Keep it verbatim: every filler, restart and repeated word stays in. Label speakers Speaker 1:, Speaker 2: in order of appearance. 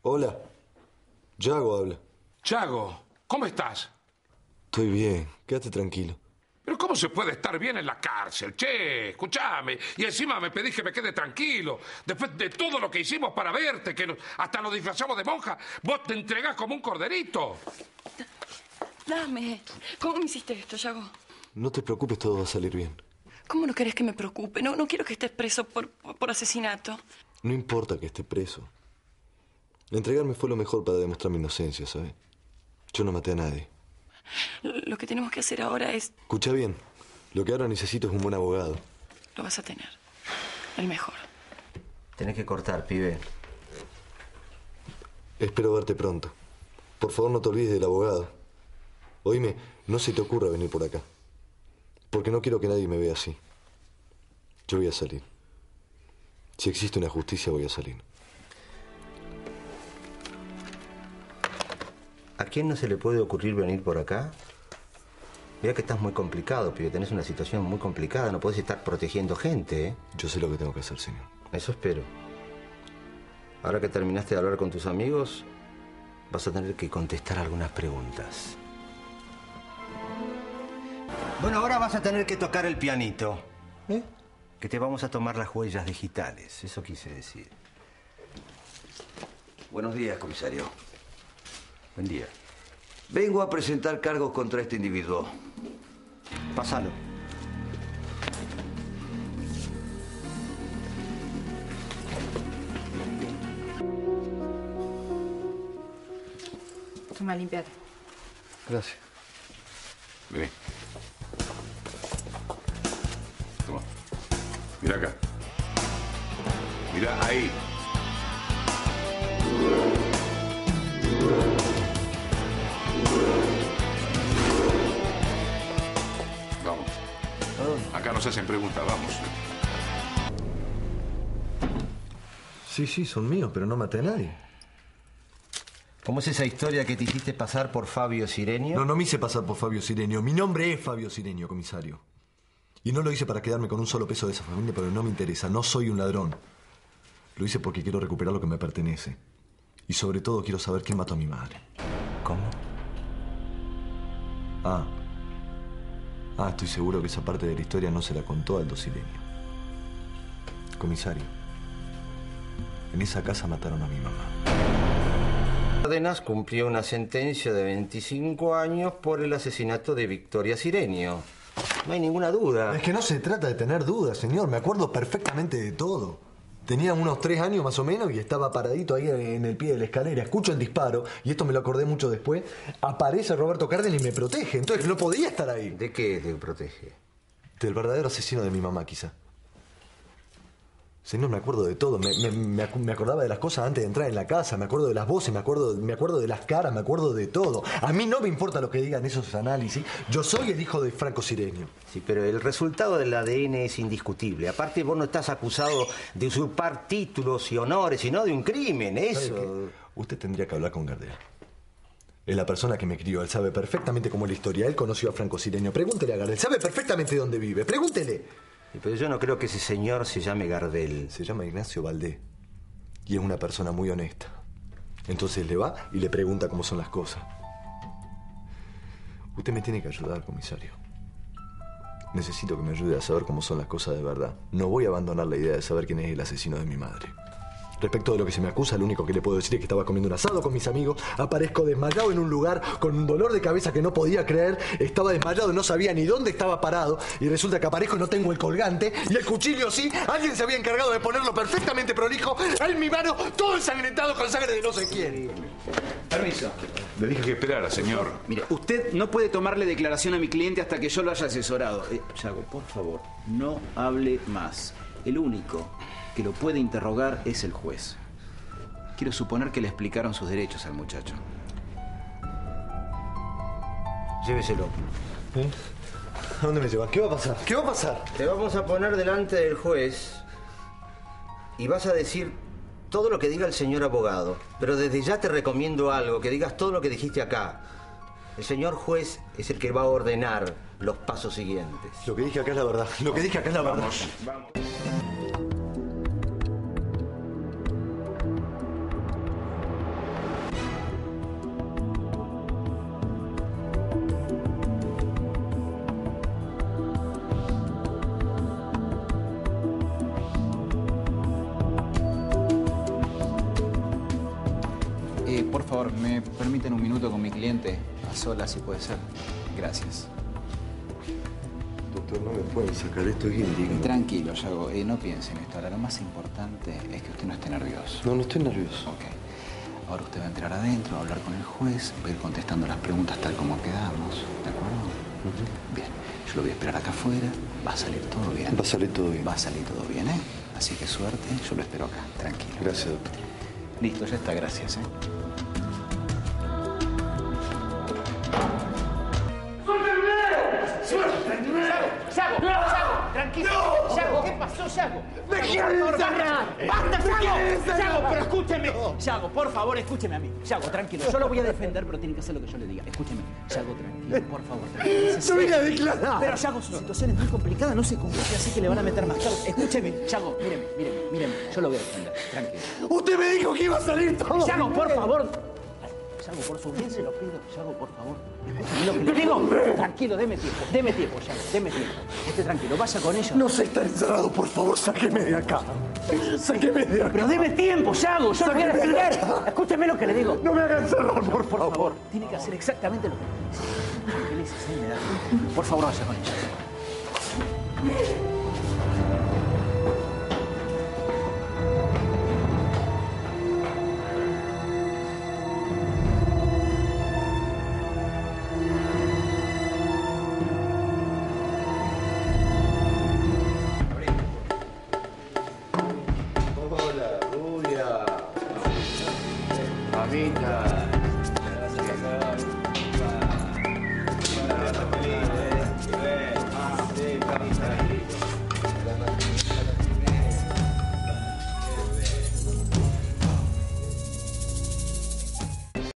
Speaker 1: Hola. Yago habla.
Speaker 2: Yago, ¿cómo estás?
Speaker 1: Estoy bien, quédate tranquilo.
Speaker 2: Pero ¿cómo se puede estar bien en la cárcel? Che, escúchame. Y encima me pedís que me quede tranquilo. Después de todo lo que hicimos para verte, que nos, hasta nos disfrazamos de monja, vos te entregás como un corderito.
Speaker 3: Dame. ¿Cómo me hiciste esto, Yago?
Speaker 1: No te preocupes, todo va a salir bien.
Speaker 3: ¿Cómo no querés que me preocupe? No, no quiero que estés preso por, por, por asesinato.
Speaker 1: No importa que esté preso. Entregarme fue lo mejor para demostrar mi inocencia, ¿sabes? Yo no maté a nadie.
Speaker 3: Lo que tenemos que hacer ahora es...
Speaker 1: Escucha bien. Lo que ahora necesito es un buen abogado.
Speaker 3: Lo vas a tener. El mejor.
Speaker 4: Tenés que cortar, pibe.
Speaker 1: Espero verte pronto. Por favor, no te olvides del abogado. Oíme, no se te ocurra venir por acá. Porque no quiero que nadie me vea así. Yo voy a salir. Si existe una justicia, voy a salir.
Speaker 4: ¿A quién no se le puede ocurrir venir por acá? Mira que estás muy complicado, pibe. Tenés una situación muy complicada. No podés estar protegiendo gente, ¿eh?
Speaker 1: Yo sé lo que tengo que hacer, señor.
Speaker 4: Eso espero. Ahora que terminaste de hablar con tus amigos, vas a tener que contestar algunas preguntas. Bueno, ahora vas a tener que tocar el pianito. ¿Eh? Que te vamos a tomar las huellas digitales. Eso quise decir.
Speaker 5: Buenos días, comisario.
Speaker 4: Buen día.
Speaker 5: Vengo a presentar cargos contra este individuo.
Speaker 4: Pásalo.
Speaker 6: Toma, limpiate.
Speaker 1: Gracias.
Speaker 2: Vení. Toma. Mira acá. Mira ahí. Vamos. Acá nos hacen preguntas, vamos.
Speaker 1: Sí, sí, son míos, pero no maté a nadie.
Speaker 4: ¿Cómo es esa historia que te hiciste pasar por Fabio Sirenio?
Speaker 1: No, no me hice pasar por Fabio Sirenio. Mi nombre es Fabio Sirenio, comisario. Y no lo hice para quedarme con un solo peso de esa familia, pero no me interesa. No soy un ladrón. Lo hice porque quiero recuperar lo que me pertenece. Y sobre todo quiero saber quién mató a mi madre.
Speaker 4: ¿Cómo?
Speaker 1: Ah. Ah, estoy seguro que esa parte de la historia no se la contó Aldo Sirenio. Comisario, en esa casa mataron a mi mamá.
Speaker 4: Cárdenas cumplió una sentencia de veinticinco años por el asesinato de Victoria Sirenio. No hay ninguna duda.
Speaker 1: Es que no se trata de tener dudas, señor. Me acuerdo perfectamente de todo. Tenía unos tres años más o menos y estaba paradito ahí en el pie de la escalera. Escucho el disparo, y esto me lo acordé mucho después. Aparece Roberto Cárdenas y me protege. Entonces no podía estar ahí.
Speaker 4: ¿De qué te protege?
Speaker 1: Del verdadero asesino de mi mamá, quizá. Señor, me acuerdo de todo. Me, me, me, me acordaba de las cosas antes de entrar en la casa. Me acuerdo de las voces, me acuerdo, me acuerdo de las caras, me acuerdo de todo. A mí no me importa lo que digan esos análisis. Yo soy el hijo de Franco Sirenio.
Speaker 4: Sí, pero el resultado del A D N es indiscutible. Aparte, vos no estás acusado de usurpar títulos y honores, sino de un crimen, eso.
Speaker 1: Usted tendría que hablar con Gardel. Es la persona que me crió. Él sabe perfectamente cómo es la historia. Él conoció a Franco Sirenio. Pregúntele a Gardel. Sabe perfectamente dónde vive. Pregúntele.
Speaker 4: Pero yo no creo que ese señor se llame Gardel.
Speaker 1: Se llama Ignacio Valdés. Y es una persona muy honesta. Entonces le va y le pregunta cómo son las cosas. Usted me tiene que ayudar, comisario. Necesito que me ayude a saber cómo son las cosas de verdad. No voy a abandonar la idea de saber quién es el asesino de mi madre. Respecto de lo que se me acusa, lo único que le puedo decir es que estaba comiendo un asado con mis amigos. Aparezco desmayado en un lugar con un dolor de cabeza que no podía creer. Estaba desmayado, no sabía ni dónde estaba parado. Y resulta que aparezco y no tengo el colgante. Y el cuchillo sí. Alguien se había encargado de ponerlo perfectamente prolijo en mi mano, todo ensangrentado con sangre de no sé quién.
Speaker 7: Permiso.
Speaker 2: Le dije que esperara, señor.
Speaker 7: Mire, usted no puede tomarle declaración a mi cliente hasta que yo lo haya asesorado. Eh, Yago, por favor, no hable más. El único que lo puede interrogar es el juez. Quiero suponer que le explicaron sus derechos al muchacho.
Speaker 4: Lléveselo.
Speaker 1: ¿Eh? ¿A dónde me llevan? ¿Qué va a pasar? ¿Qué va a pasar?
Speaker 4: Te vamos a poner delante del juez y vas a decir todo lo que diga el señor abogado. Pero desde ya te recomiendo algo, que digas todo lo que dijiste acá. El señor juez es el que va a ordenar los pasos siguientes.
Speaker 1: Lo que dije acá es la verdad. Lo que dije acá es la verdad.
Speaker 2: Vamos, vamos.
Speaker 7: por favor, ¿me permiten un minuto con mi cliente? A solas, si puede ser. Gracias.
Speaker 1: Doctor, no me pueden sacar esto, es indigno.
Speaker 7: Tranquilo, Yago. Eh, no piense en esto. Ahora, lo más importante es que usted no esté nervioso.
Speaker 1: No, no estoy nervioso.
Speaker 7: Ok. Ahora usted va a entrar adentro, va a hablar con el juez, va a ir contestando las preguntas tal como quedamos. ¿De acuerdo? Uh-huh. Bien. Yo lo voy a esperar acá afuera. Va a salir todo bien.
Speaker 1: Va a salir todo bien.
Speaker 7: Va a salir todo bien, ¿eh? Así que suerte. Yo lo espero acá. Tranquilo.
Speaker 1: Gracias, doctor.
Speaker 7: Listo, ya está. Gracias, ¿eh?
Speaker 6: ¡Yago! ¡Yago! ¡Tranquilo! ¡No! ¡Yago! ¿Qué pasó, Yago?
Speaker 8: ¡Me quieren encerrar!
Speaker 6: ¡Basta, Yago! ¡Yago, pero escúcheme! Yago, por favor, escúcheme a mí. Yago, tranquilo. Yo lo voy a defender, pero tiene que hacer lo que yo le diga. Escúcheme. Yago, tranquilo, por favor.
Speaker 8: ¡Yo vine a declarar!
Speaker 6: Pero, Yago, su situación es muy complicada. No se complique así que le van a meter más cargos. Escúcheme, Yago, míreme, míreme, míreme. Yo lo voy a defender. Tranquilo.
Speaker 8: ¡Usted me dijo que iba a salir todo!
Speaker 6: Yago, por favor. Yago, por su bien se lo pido. Yago, por favor. Escúcheme lo que le digo. Tranquilo, deme tiempo. Deme tiempo, Yago. Deme tiempo. Esté tranquilo. Vaya con ellos.
Speaker 8: No sé estar encerrado, por favor, sáqueme de acá. Sáqueme de acá.
Speaker 6: Pero deme tiempo, Yago. Yo lo voy a defender. Escúcheme lo que le digo.
Speaker 8: No me haga encerrar, por,
Speaker 6: Por favor. Tiene que hacer exactamente lo que dice. Tranquilícese, me da. Por favor, vaya con ellos.
Speaker 4: Mamita.